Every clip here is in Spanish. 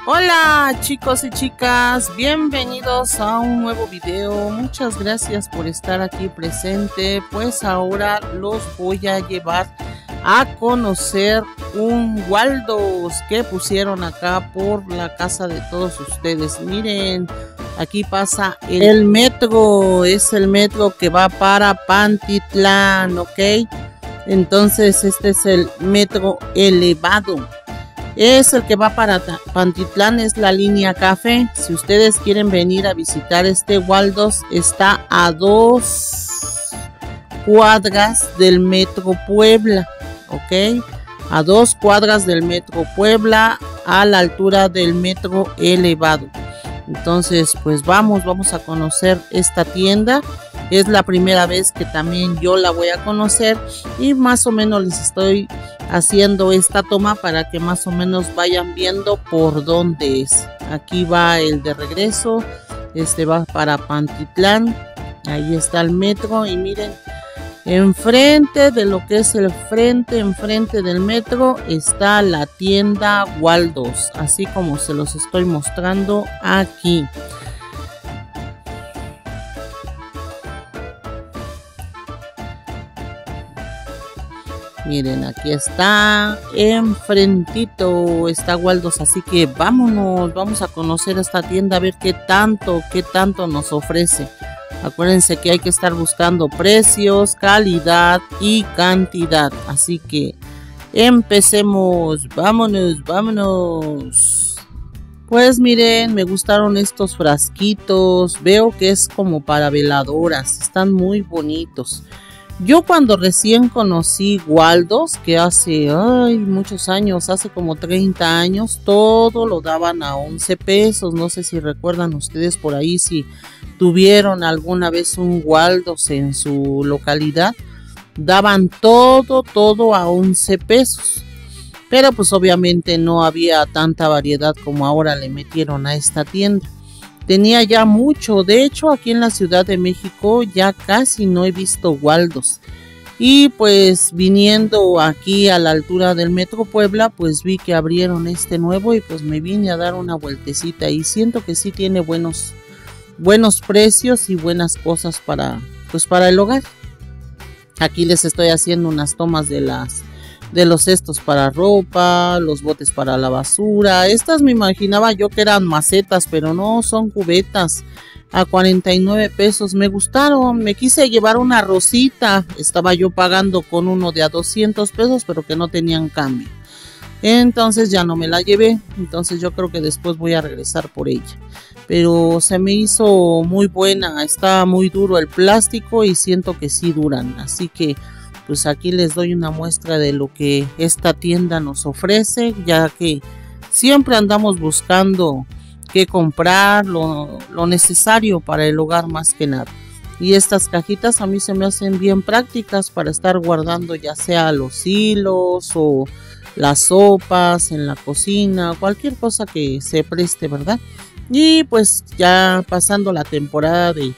Hola chicos y chicas, bienvenidos a un nuevo video. Muchas gracias por estar aquí presente. Pues ahora los voy a llevar a conocer un Waldos que pusieron acá por la casa de todos ustedes. Miren, aquí pasa el metro, es el metro que va para Pantitlán, ¿ok? Entonces este es el metro elevado. Es el que va para Pantitlán, es la línea café. Si ustedes quieren venir a visitar este Waldos, está a 2 cuadras del metro Puebla, ¿ok? A 2 cuadras del metro Puebla, a la altura del metro elevado. Entonces, pues vamos a conocer esta tienda. Es la primera vez que también yo la voy a conocer y más o menos les estoy haciendo esta toma para que más o menos vayan viendo por dónde es. Aquí va el de regreso, este va para Pantitlán, ahí está el metro y miren, enfrente de lo que es el enfrente del metro está la tienda Waldos, así como se los estoy mostrando aquí. Miren, aquí está, enfrentito está Waldos, así que vamos a conocer esta tienda, a ver qué tanto nos ofrece. Acuérdense que hay que estar buscando precios, calidad y cantidad, así que empecemos, vámonos. Pues miren, me gustaron estos frasquitos, veo que es como para veladoras, están muy bonitos. Yo cuando recién conocí Waldos, que hace muchos años, hace como 30 años, todo lo daban a 11 pesos. No sé si recuerdan ustedes por ahí, si tuvieron alguna vez un Waldos en su localidad. Daban todo a 11 pesos. Pero pues obviamente no había tanta variedad como ahora le metieron a esta tienda. Tenía ya mucho, de hecho aquí en la Ciudad de México ya casi no he visto Waldos. Y pues viniendo aquí a la altura del metro Puebla, pues vi que abrieron este nuevo y pues me vine a dar una vueltecita. Y siento que sí tiene buenos precios y buenas cosas para el hogar. Aquí les estoy haciendo unas tomas de los cestos para ropa, los botes para la basura. Estas me imaginaba yo que eran macetas, pero no, son cubetas a 49 pesos. Me gustaron, me quise llevar una rosita. Estaba yo pagando con uno de a 200 pesos, pero que no tenían cambio. Entonces ya no me la llevé. Entonces yo creo que después voy a regresar por ella. Pero se me hizo muy buena. Está muy duro el plástico y siento que sí duran. Así que pues aquí les doy una muestra de lo que esta tienda nos ofrece, ya que siempre andamos buscando qué comprar, lo necesario para el hogar más que nada. Y estas cajitas a mí se me hacen bien prácticas para estar guardando ya sea los hilos o las sopas en la cocina, cualquier cosa que se preste, ¿verdad? Y pues ya pasando la temporada de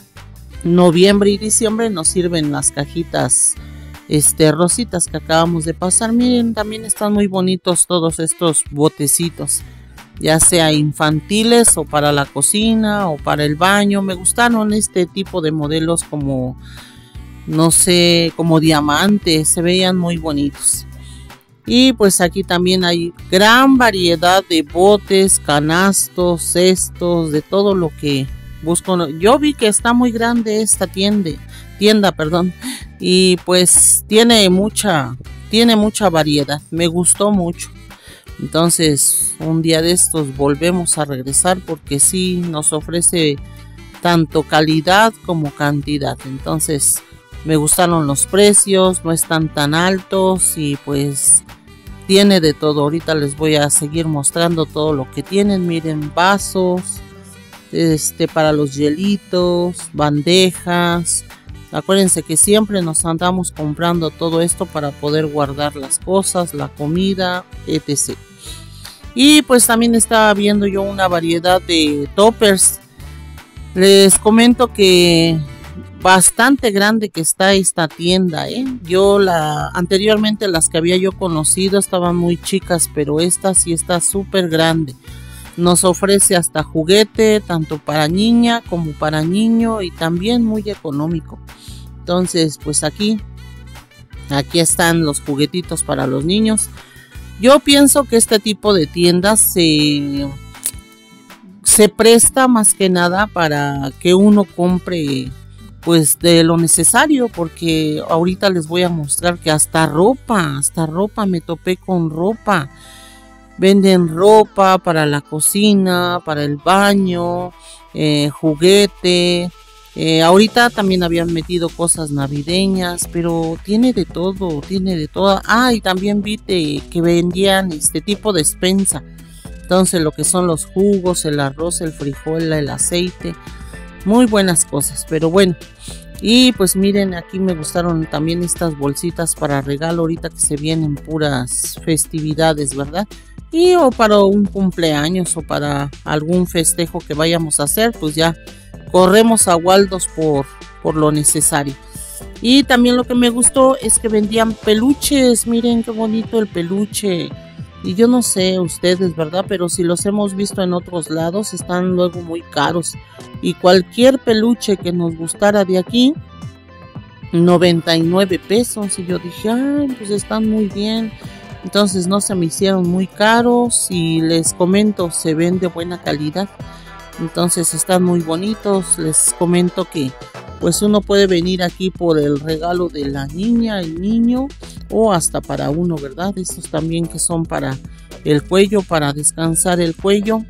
noviembre y diciembre nos sirven las cajitas rositas que acabamos de pasar. Miren, también están muy bonitos todos estos botecitos, ya sea infantiles o para la cocina o para el baño. Me gustaron este tipo de modelos como, no sé, como diamantes, se veían muy bonitos. Y pues aquí también hay gran variedad de botes, canastos, cestos, de todo lo que busco. Yo vi que está muy grande esta tienda, y pues tiene mucha variedad, me gustó mucho. Entonces un día de estos volvemos a regresar porque sí nos ofrece tanto calidad como cantidad. Entonces me gustaron los precios, no están tan altos y pues tiene de todo. Ahorita les voy a seguir mostrando todo lo que tienen. Miren, vasos, para los hielitos, bandejas. Acuérdense que siempre nos andamos comprando todo esto para poder guardar las cosas, la comida, etc. Y pues también estaba viendo yo una variedad de toppers. Les comento que bastante grande que está esta tienda, Yo anteriormente las que había yo conocido estaban muy chicas, pero esta sí está súper grande. Nos ofrece hasta juguete, tanto para niña como para niño, y también muy económico. Entonces, pues aquí están los juguetitos para los niños. Yo pienso que este tipo de tiendas se presta más que nada para que uno compre pues de lo necesario, porque ahorita les voy a mostrar que hasta ropa, me topé con ropa. Venden ropa para la cocina, para el baño, juguete. Ahorita también habían metido cosas navideñas, pero tiene de todo, Ah, y también vi que vendían este tipo de despensa. Entonces lo que son los jugos, el arroz, el frijol, el aceite, muy buenas cosas, pero bueno. Y pues miren, aquí me gustaron también estas bolsitas para regalo ahorita que se vienen puras festividades, ¿verdad? Y o para un cumpleaños o para algún festejo que vayamos a hacer, pues ya corremos a Waldos por lo necesario. Y también lo que me gustó es que vendían peluches, miren qué bonito el peluche. Y yo no sé ustedes, ¿verdad? Pero si los hemos visto en otros lados, están luego muy caros. Y cualquier peluche que nos gustara de aquí, 99 pesos. Y yo dije, ay, pues están muy bien. Entonces no se me hicieron muy caros. Y les comento, se ven de buena calidad. Entonces están muy bonitos. Les comento que pues uno puede venir aquí por el regalo de la niña, el niño, o hasta para uno, ¿verdad? Estos también que son para el cuello, para descansar el cuello.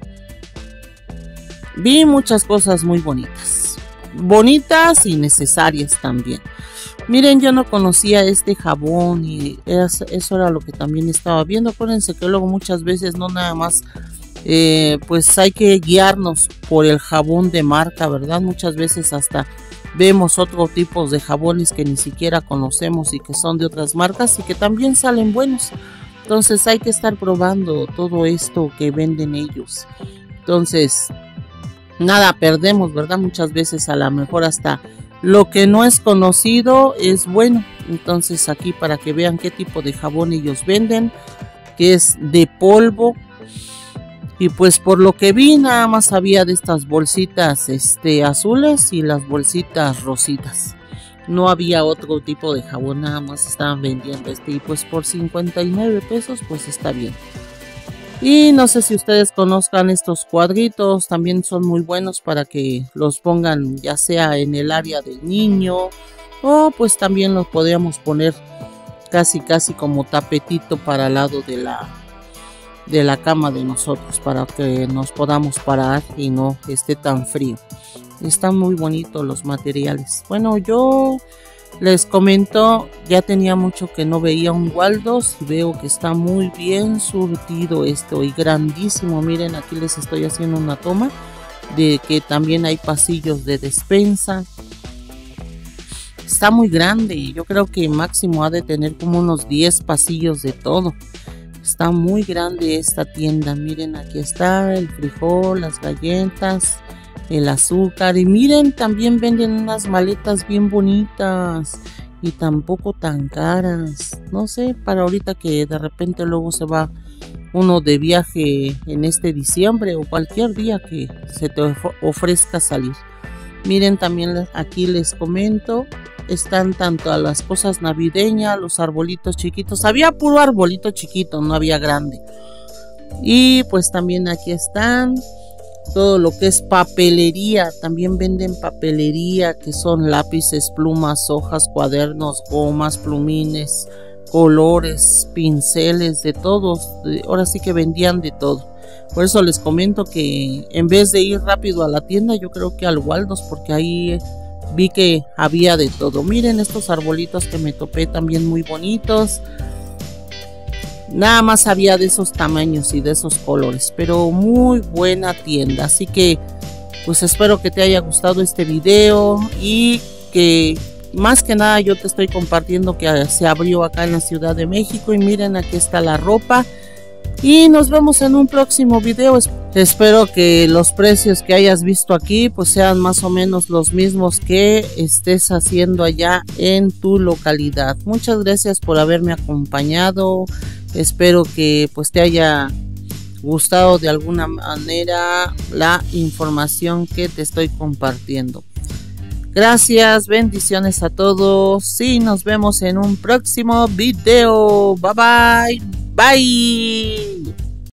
Vi muchas cosas muy bonitas y necesarias también. Miren, yo no conocía este jabón y eso era lo que también estaba viendo. Acuérdense que luego muchas veces no nada más pues hay que guiarnos por el jabón de marca, ¿verdad? Muchas veces hasta vemos otros tipos de jabones que ni siquiera conocemos y que son de otras marcas y que también salen buenos. Entonces hay que estar probando todo esto que venden ellos. Entonces nada perdemos, ¿verdad? Muchas veces a lo mejor hasta lo que no es conocido es bueno. Entonces aquí para que vean qué tipo de jabón ellos venden, que es de polvo. Y pues por lo que vi nada más había de estas bolsitas azules y las bolsitas rositas. No había otro tipo de jabón, nada más estaban vendiendo y pues por 59 pesos pues está bien. Y no sé si ustedes conozcan estos cuadritos, también son muy buenos para que los pongan ya sea en el área del niño o pues también los podríamos poner casi como tapetito para el lado de la cama de nosotros, para que nos podamos parar y no esté tan frío. Están muy bonitos los materiales. Bueno, yo les comento, ya tenía mucho que no veía un Waldos y veo que está muy bien surtido esto y grandísimo. Miren, aquí les estoy haciendo una toma de que también hay pasillos de despensa. Está muy grande, yo creo que máximo ha de tener como unos 10 pasillos de todo. Está muy grande esta tienda. Miren, aquí está el frijol, las galletas, el azúcar. Y miren, también venden unas maletas bien bonitas y tampoco tan caras. No sé, para ahorita que de repente luego se va uno de viaje en este diciembre o cualquier día que se te ofrezca salir. Miren, también aquí les comento. Están tanto a las cosas navideñas, los arbolitos chiquitos. Había puro arbolito chiquito, no había grande. Y pues también aquí están todo lo que es papelería. También venden papelería, que son lápices, plumas, hojas, cuadernos, gomas, plumines, colores, pinceles, de todos. Ahora sí que vendían de todo. Por eso les comento que en vez de ir rápido a la tienda, yo creo que al Waldos, porque ahí vi que había de todo. Miren estos arbolitos que me topé también muy bonitos. Nada más había de esos tamaños y de esos colores, pero muy buena tienda. Así que pues espero que te haya gustado este video y que más que nada yo te estoy compartiendo que se abrió acá en la Ciudad de México. Y miren, aquí está la ropa. Y nos vemos en un próximo video. Espero que los precios que hayas visto aquí pues sean más o menos los mismos que estés haciendo allá en tu localidad. Muchas gracias por haberme acompañado. Espero que pues te haya gustado de alguna manera la información que te estoy compartiendo. Gracias, bendiciones a todos y nos vemos en un próximo video. Bye bye. Bye.